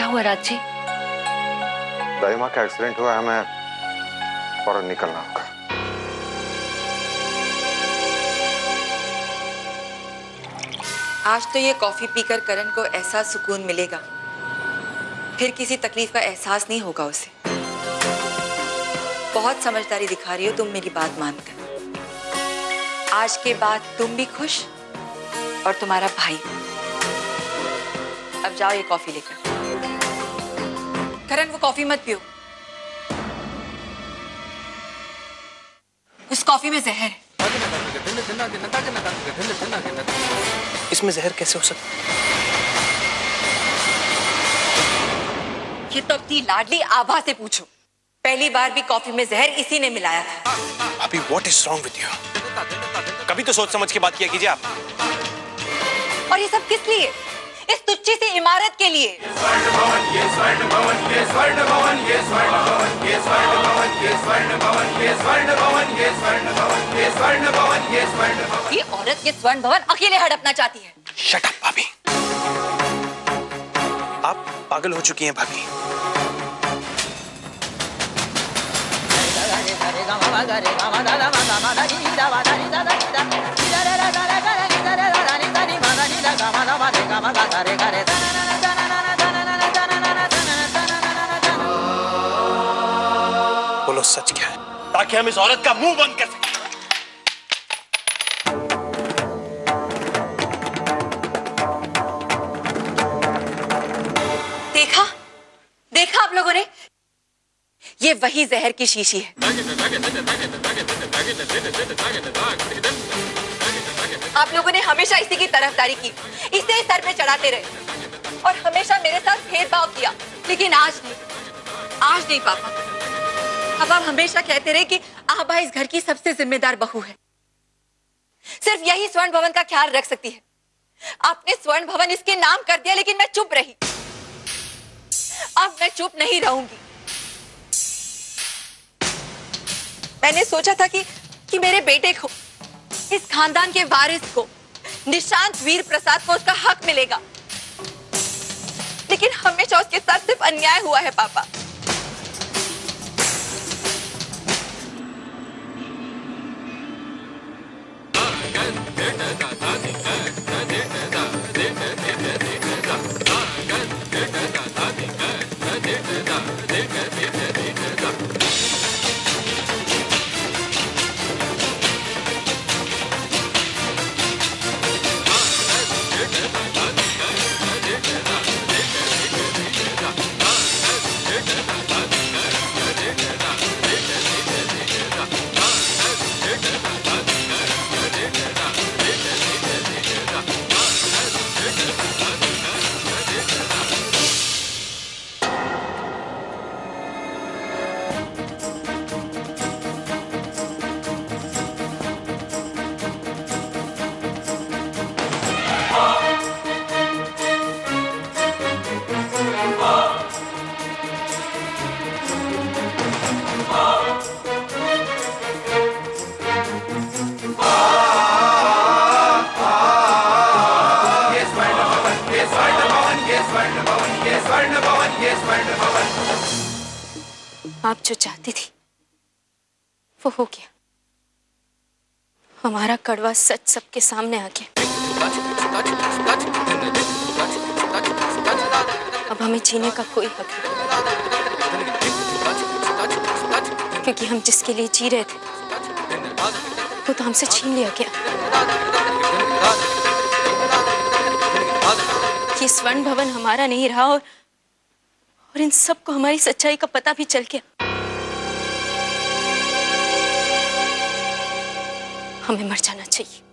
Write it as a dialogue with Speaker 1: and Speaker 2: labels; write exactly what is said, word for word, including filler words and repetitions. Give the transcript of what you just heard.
Speaker 1: हुआ राज जी?
Speaker 2: दाई माँ का एक्सीडेंट हुआ है, हमें फौरन निकलना होगा।
Speaker 3: आज तो ये कॉफी पीकर करण को ऐसा सुकून मिलेगा, फिर किसी तकलीफ का एहसास नहीं होगा उसे। बहुत समझदारी दिखा रही हो तुम मेरी बात मानकर। आज के बाद तुम भी खुश और तुम्हारा भाई। अब जाओ ये कॉफी लेकर। करण वो कॉफी मत पियो, उस कॉफी में जहर है।
Speaker 4: इसमें जहर कैसे हो सकता?
Speaker 3: ये तो अपनी लाडली आभा से पूछो। पहली बार भी कॉफी में जहर इसी ने मिलाया था।
Speaker 4: अभी what is wrong with you? कभी तो सोच समझ के बात किया कीजिए आप।
Speaker 3: और ये सब किस लिए? इस तुच्छी सी इमारत के लिए।
Speaker 5: स्वर्ण भवन, ये स्वर्ण भवन, ये स्वर्ण भवन, ये स्वर्ण भवन, ये स्वर्ण भवन, ये स्वर्ण भवन, ये स्वर्ण भवन, ये स्वर्ण भवन, ये स्वर्ण भवन, ये स्वर्ण भवन।
Speaker 3: ये औरत ये स्वर्ण भवन अकेले हड़पना चाहती है।
Speaker 4: शट अप भाभी। आप पागल हो चुकी हैं भाभी। बोलो सच क्या है, ताकि हम इस औरत का मुंह बंद कर सकें।
Speaker 3: देखा देखा आप लोगों ने, ये वही जहर की शीशी है। आप लोगों ने हमेशा इसी की तरफदारी की, इसे सर पे चढ़ाते रहे और हमेशा मेरे साथ भेदभाव किया। लेकिन आज नहीं, आज नहीं पापा। अब आप हमेशा कहते रहे कि आभा इस घर की सबसे जिम्मेदार बहू है, सिर्फ यही स्वर्ण भवन का ख्याल रख सकती है। आपने स्वर्ण भवन इसके नाम कर दिया, लेकिन मैं चुप रही। अब मैं चुप नहीं रहूंगी। मैंने सोचा था कि कि मेरे बेटे को, इस खानदान के वारिस को, निशांत वीर प्रसाद को उसका हक मिलेगा, लेकिन हमेशा उसके साथ सिर्फ अन्याय हुआ है पापा। आप जो चाहती थी वो हो गया। हमारा कड़वा सच सबके सामने आ गया। अब हमें जीने का कोई हक नहीं, क्योंकि हम जिसके लिए जी रहे थे वो तो हमसे छीन लिया गया। ये स्वर्ण भवन हमारा नहीं रहा और और इन सबको हमारी सच्चाई का पता भी चल गया। हमें मर जाना चाहिए।